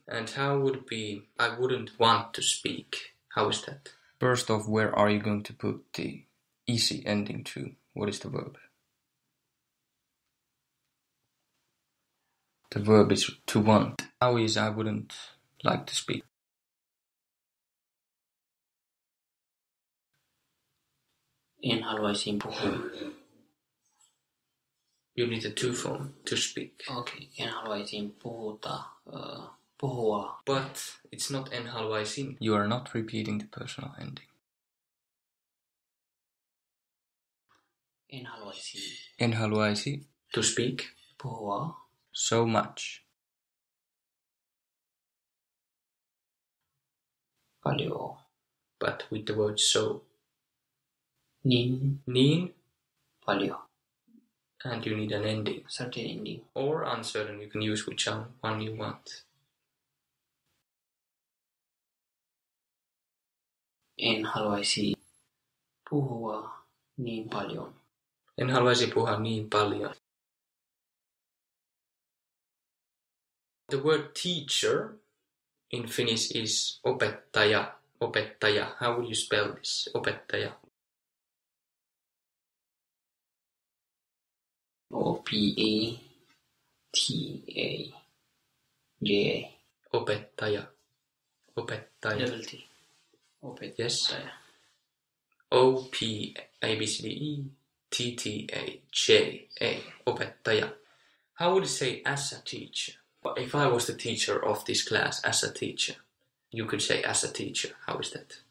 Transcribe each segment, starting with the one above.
And how would be, I wouldn't want to speak? How is that? First off, where are you going to put the easy ending to? What is the verb? The verb is to want. How is I wouldn't like to speak? En haluaisi puhua. You need a to form to speak. Okay, en haluaisin puhua. But it's not en haluaisin. You are not repeating the personal ending. En haluaisi En haluaisi To speak. puhua so much. paljon. But with the word so. Niin paljon. And you need an ending. Certain ending. Or uncertain, you can use which one you want. En haluaisi puhua niin paljon. En haluaisi puhua niin paljon. The word teacher in Finnish is opettaja. Opettaja. How would you spell this? Opettaja. O-P-E-T-A-J-A. Opettaja. Opettaja. Double T. Opettaja. Yes. O-P-A-B-C-D-E-T-T-A-J-A. Opettaja. How would you say as a teacher? If I was the teacher of this class as a teacher, you could say as a teacher. How is that?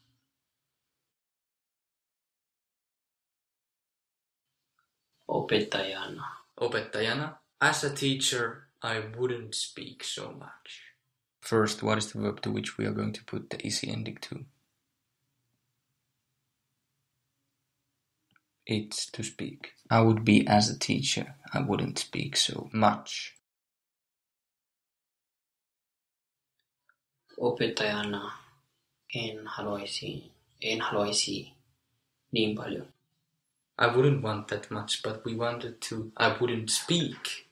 Opettajana. Opettajana. As a teacher, I wouldn't speak so much. First, what is the verb to which we are going to put the easy ending to? It's to speak. I would be as a teacher. I wouldn't speak so much. Opettajana en haluaisi niin paljon. I wouldn't want that much, but we wanted to. I wouldn't speak.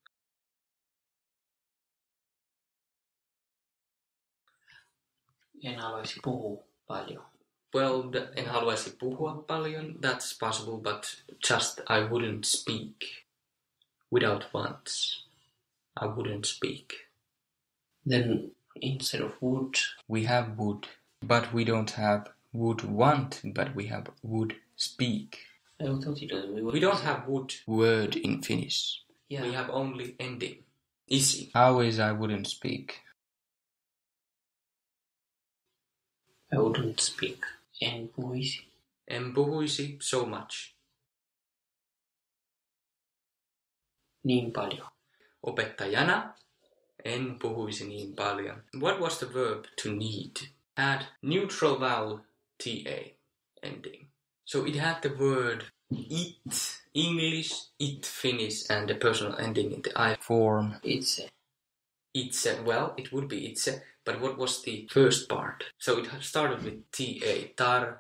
En haluaisi puhua paljon. Well, en haluaisi puhua paljon. That's possible, but just I wouldn't speak. Without once. I wouldn't speak. Then instead of would, we have would, but we don't have would want, but we have would speak. I thought it was, We don't have would word in Finnish. Yeah. We have only ending. Easy. How is I wouldn't speak? I wouldn't speak. En puhuisi. En puhuisi so much. Niin paljon. Opettajana en puhuisi niin paljon. What was the verb to need? Had neutral vowel TA ending. So it had the word it English, it Finnish, and the personal ending in the I form. Itse. Itse, well, it would be itse, but what was the first part? So it started with TA,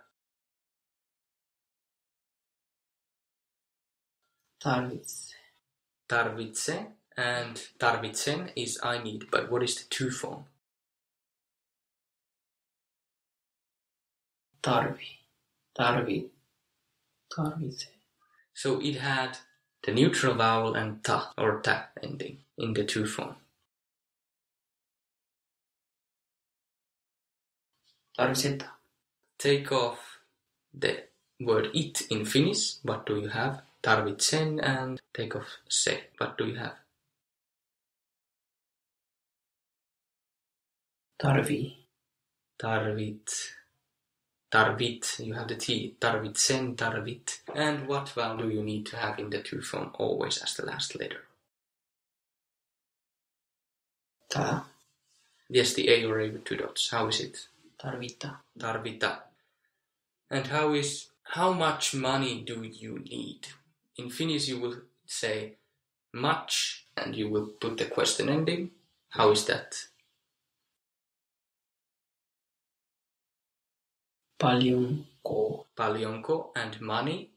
tarvitse, and tarvitsen is I need, but what is the to form? Tarvitse. So it had the neutral vowel and ta or ta ending in the to form. Tarvitseta. Take off the word it in Finnish. What do you have? Tarvitsen, and take off se. What do you have? Tarvii. Tarvit, you have the T. Tarvitsen, tarvit. And what vowel do you need to have in the to form always as the last letter? Ta. Yes, the A or A with two dots. How is it? Tarvita. And how much money do you need? In Finnish you will say much and you will put the question ending. How is that? Paljonko. Paljonko and money.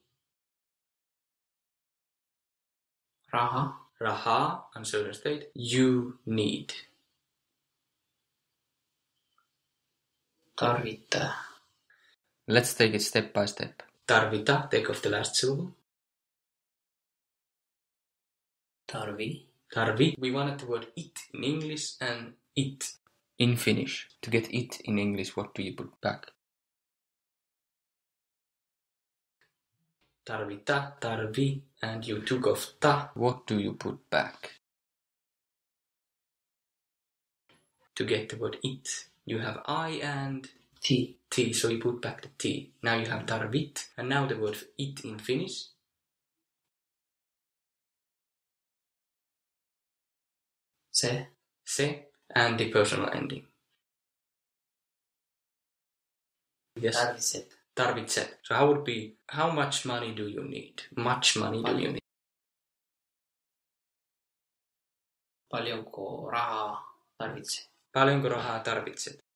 Raha. Raha, uncertain state. You need. Tarvittaa. Let's take it step by step. Tarvita, take off the last syllable. Tarvi. Tarvi. We wanted the word it in English and it in Finnish. To get it in English, what do you put back? Tarvita, tarvi, and you took off ta. What do you put back? To get the word it, you have I and Ti. T, so you put back the T. Now you have tarvit, and now the word it in Finnish. Se. Se, and the personal ending. Yes. Tarvitset. Tarvitset. So how would be, how much money do you need? Much money do you need? Paljonko rahaa tarvitset? Paljonko rahaa tarvitset?